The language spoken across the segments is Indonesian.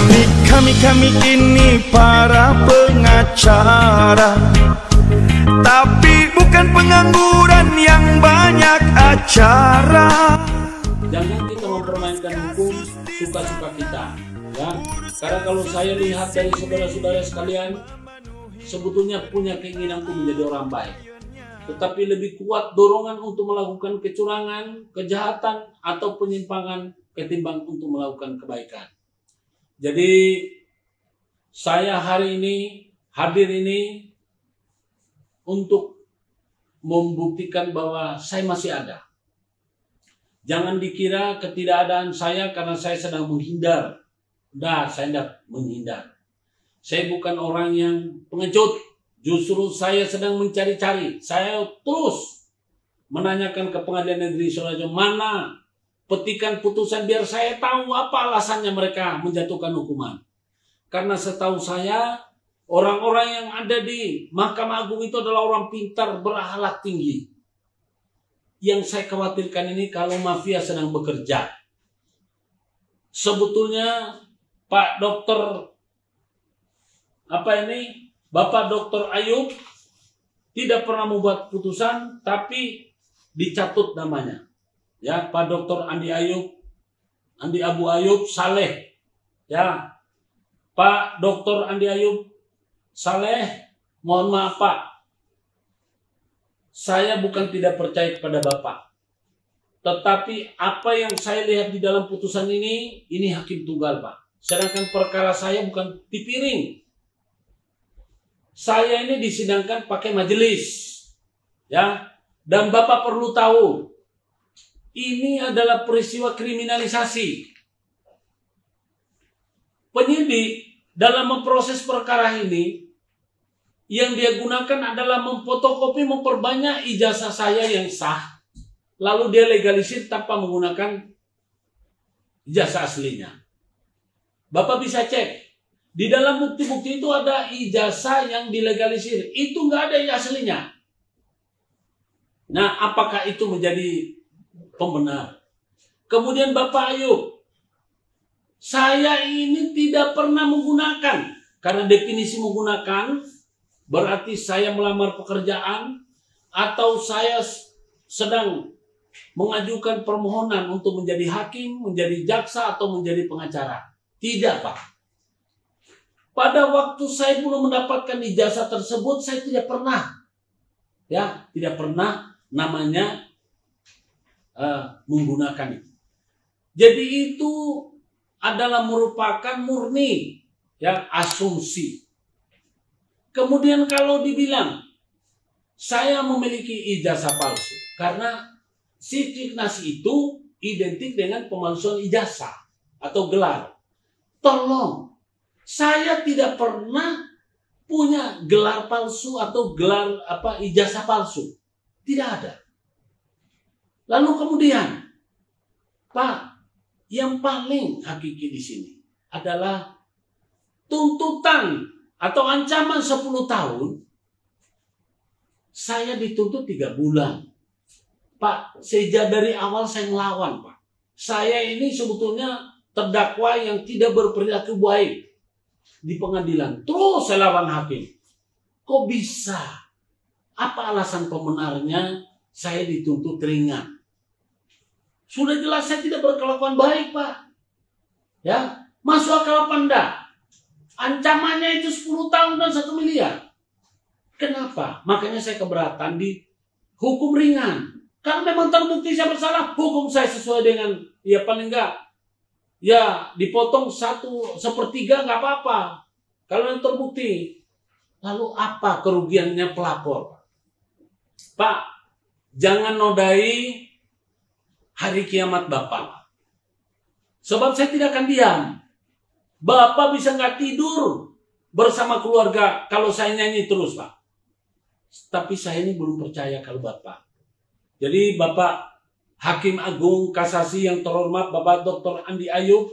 Kami ini para pengacara, tapi bukan pengangguran yang banyak acara. Jangan kita mempermainkan hukum suka-suka kita, ya. Karena kalau saya lihat dari saudara-saudara sekalian, sebetulnya punya keinginan untuk menjadi orang baik, tetapi lebih kuat dorongan untuk melakukan kecurangan, kejahatan, atau penyimpangan ketimbang untuk melakukan kebaikan. Jadi saya hari ini hadir ini untuk membuktikan bahwa saya masih ada. Jangan dikira ketidakadaan saya karena saya sedang menghindar. Nah, saya tidak menghindar. Saya bukan orang yang pengecut. Justru saya sedang mencari-cari. Saya terus menanyakan ke Pengadilan Negeri Surajo mana petikan putusan biar saya tahu apa alasannya mereka menjatuhkan hukuman. Karena setahu saya orang-orang yang ada di Mahkamah Agung itu adalah orang pintar berakhlak tinggi. Yang saya khawatirkan ini kalau mafia sedang bekerja. Sebetulnya Pak Dokter Bapak Dokter Ayub tidak pernah membuat putusan, tapi dicatut namanya. Ya, Pak Dokter Andi Abu Ayub Saleh. Ya, Pak Dokter Andi Ayub Saleh, mohon maaf Pak. Saya bukan tidak percaya kepada Bapak. Tetapi apa yang saya lihat di dalam putusan ini hakim tunggal Pak. Sedangkan perkara saya bukan dipiring. Saya ini disidangkan pakai majelis. Ya. Dan Bapak perlu tahu, ini adalah peristiwa kriminalisasi. Penyidik dalam memproses perkara ini yang dia gunakan adalah memfotokopi, memperbanyak ijazah saya yang sah, lalu dia legalisir tanpa menggunakan ijazah aslinya. Bapak bisa cek di dalam bukti-bukti itu ada ijazah yang dilegalisir, itu nggak ada yang aslinya. Nah, apakah itu menjadi pembenar? Kemudian Bapak Ayub, saya ini tidak pernah menggunakan, karena definisi menggunakan berarti saya melamar pekerjaan atau saya sedang mengajukan permohonan untuk menjadi hakim, menjadi jaksa, atau menjadi pengacara. Tidak Pak. Pada waktu saya belum mendapatkan ijazah tersebut, saya tidak pernah, ya, tidak pernah namanya menggunakan itu. Jadi itu adalah merupakan murni, ya, asumsi. Kemudian kalau dibilang saya memiliki ijazah palsu, karena sidik nasi itu identik dengan pemalsuan ijazah atau gelar. Tolong, saya tidak pernah punya gelar palsu atau gelar ijazah palsu. Tidak ada. Lalu kemudian, Pak, yang paling hakiki di sini adalah tuntutan atau ancaman 10 tahun. Saya dituntut 3 bulan. Pak, sejak dari awal saya melawan, Pak. Saya ini sebetulnya terdakwa yang tidak berperilaku baik di pengadilan. Terus saya lawan hakim. Kok bisa? Apa alasan pembenarnya saya dituntut ringan? Sudah jelas saya tidak berkelakuan baik, Pak. Ya, masuk akal apa enggak? Ancamannya itu 10 tahun dan 1 miliar. Kenapa? Makanya saya keberatan di hukum ringan. Karena memang terbukti saya bersalah, hukum saya sesuai dengan, ya paling enggak, ya dipotong 1/3 nggak apa-apa. Kalau yang terbukti. Lalu apa kerugiannya pelapor? Pak, jangan nodai hari kiamat Bapak. Sebab saya tidak akan diam. Bapak bisa nggak tidur bersama keluarga kalau saya nyanyi terus, Pak. Tapi saya ini belum percaya kalau Bapak. Jadi Bapak Hakim Agung Kasasi yang terhormat Bapak Dr. Andi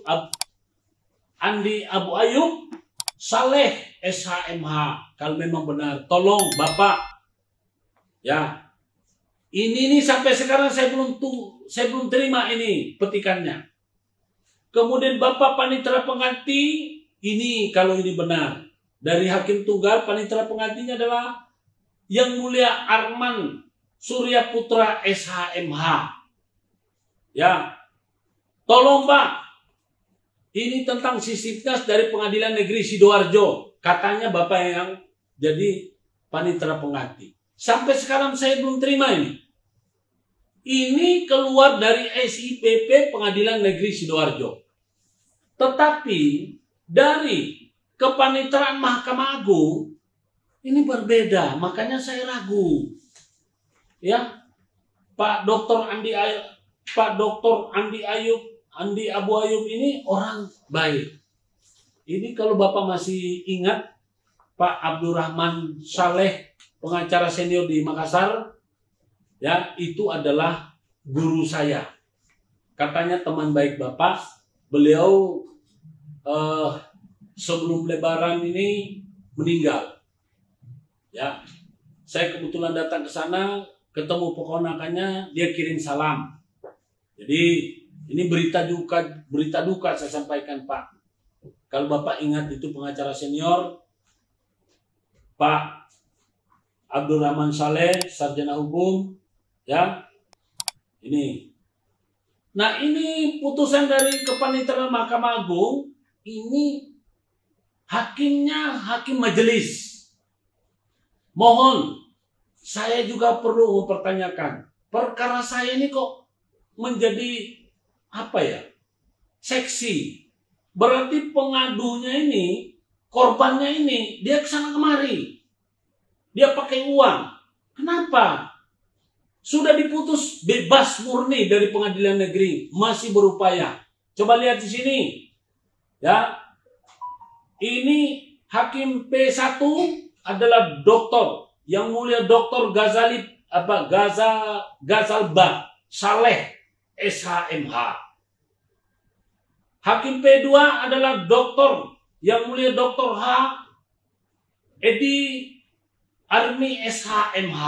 Abu Ayub Saleh SHMH, kalau memang benar, tolong Bapak, ya, ini sampai sekarang saya belum terima ini petikannya. Kemudian Bapak Panitera Pengganti ini kalau ini benar dari Hakim Tunggal, panitera penggantinya adalah Yang Mulia Arman Surya Putra SHMH. Ya, tolong Pak, ini tentang sisipnas dari Pengadilan Negeri Sidoarjo. Katanya Bapak yang jadi panitera pengganti. Sampai sekarang saya belum terima ini. Ini keluar dari SIPP Pengadilan Negeri Sidoarjo. Tetapi dari kepaniteraan Mahkamah Agung ini berbeda, makanya saya ragu. Ya, Pak Dr. Andi Abu Ayub ini orang baik. Ini kalau Bapak masih ingat Pak Abdurrahman Saleh, pengacara senior di Makassar, ya, itu adalah guru saya. Katanya teman baik Bapak, beliau sebelum Lebaran ini meninggal. Ya, saya kebetulan datang ke sana, ketemu keponakannya, dia kirim salam. Jadi ini berita duka saya sampaikan Pak. Kalau Bapak ingat itu pengacara senior Pak Abdurrahman Saleh, sarjana hukum, ya. Ini. Nah, ini putusan dari kepaniteraan Mahkamah Agung, ini hakimnya hakim majelis. Mohon, saya juga perlu mempertanyakan, perkara saya ini kok menjadi apa ya? Seksi. Berarti pengadunya ini, korbannya ini, dia kesana kemari. Dia pakai uang. Kenapa? Sudah diputus bebas murni dari pengadilan negeri, masih berupaya. Coba lihat di sini. Ya. Ini Hakim P1 adalah doktor, Yang Mulia Dr. Gazalba Saleh SHMH. Hakim P2 adalah doktor, Yang Mulia Dr. H. Edi Armi SHMH.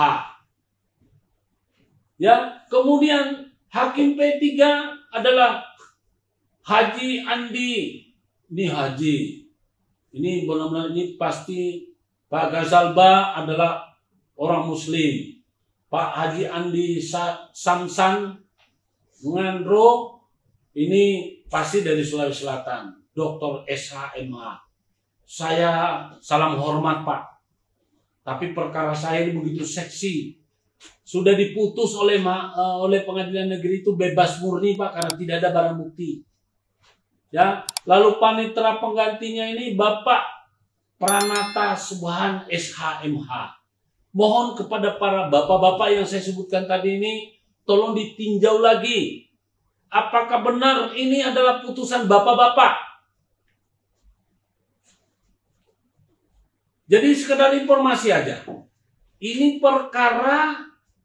Ya, kemudian Hakim P3 adalah Haji Andi. Ini Haji. Ini benar-benar ini pasti Pak Gazalba adalah orang Muslim. Pak Haji Andi Samsan Ngandro ini pasti dari Sulawesi Selatan. Dr. SHMH. Saya salam hormat Pak. Tapi perkara saya ini begitu seksi. Sudah diputus oleh pengadilan negeri itu bebas murni Pak, karena tidak ada barang bukti. Ya, lalu panitera penggantinya ini Bapak Pranata Subhan SHMH. Mohon kepada para bapak-bapak yang saya sebutkan tadi ini, tolong ditinjau lagi. Apakah benar ini adalah putusan bapak-bapak? Jadi sekedar informasi aja. Ini perkara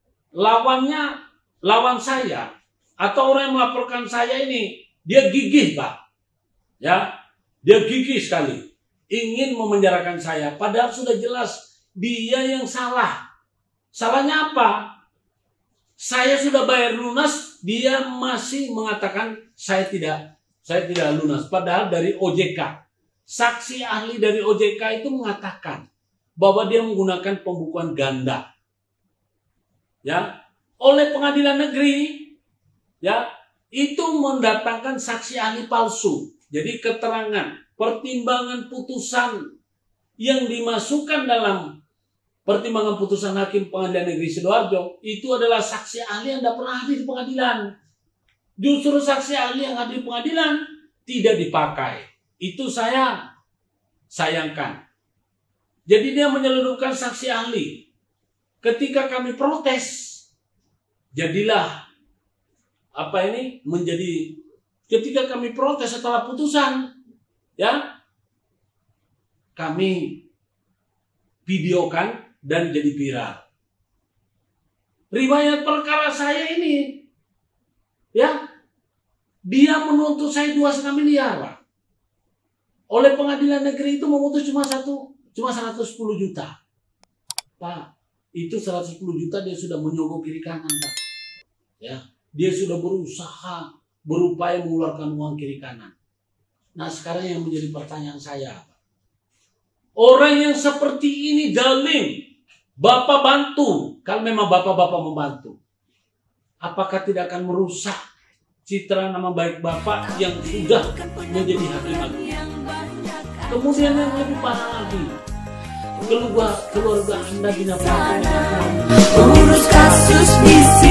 lawan saya atau orang yang melaporkan saya ini, dia gigih Pak. Ya, dia gigih sekali. Ingin memenjarakan saya. Padahal sudah jelas dia yang salah. Salahnya apa? Saya sudah bayar lunas, dia masih mengatakan saya tidak lunas. Padahal dari OJK, saksi ahli dari OJK itu mengatakan bahwa dia menggunakan pembukuan ganda. Ya, oleh pengadilan negeri, ya, itu mendatangkan saksi ahli palsu. Jadi keterangan, pertimbangan putusan yang dimasukkan dalam pertimbangan putusan Hakim Pengadilan Negeri Sidoarjo itu adalah saksi ahli yang tidak pernah hadir di pengadilan. Justru saksi ahli yang hadir di pengadilan tidak dipakai. Itu saya sayangkan. Jadi dia menyelundupkan saksi ahli. Ketika kami protes, jadilah ketika kami protes setelah putusan, ya, kami videokan dan jadi viral. Riwayat perkara saya ini, ya, dia menuntut saya 2,5 miliar, Pak. Oleh pengadilan negeri itu memutus cuma 110 juta. Pak, itu 110 juta dia sudah menyogok kiri kanan, Pak. Ya, dia sudah berupaya mengeluarkan uang kiri kanan. Nah sekarang yang menjadi pertanyaan saya, orang yang seperti ini dalim, Bapak bantu, kalau memang Bapak membantu, apakah tidak akan merusak citra nama baik Bapak yang sudah menjadi hakim agung? Kemudian yang lebih parah lagi, keluarga Anda dinafkahi. Urus kasus di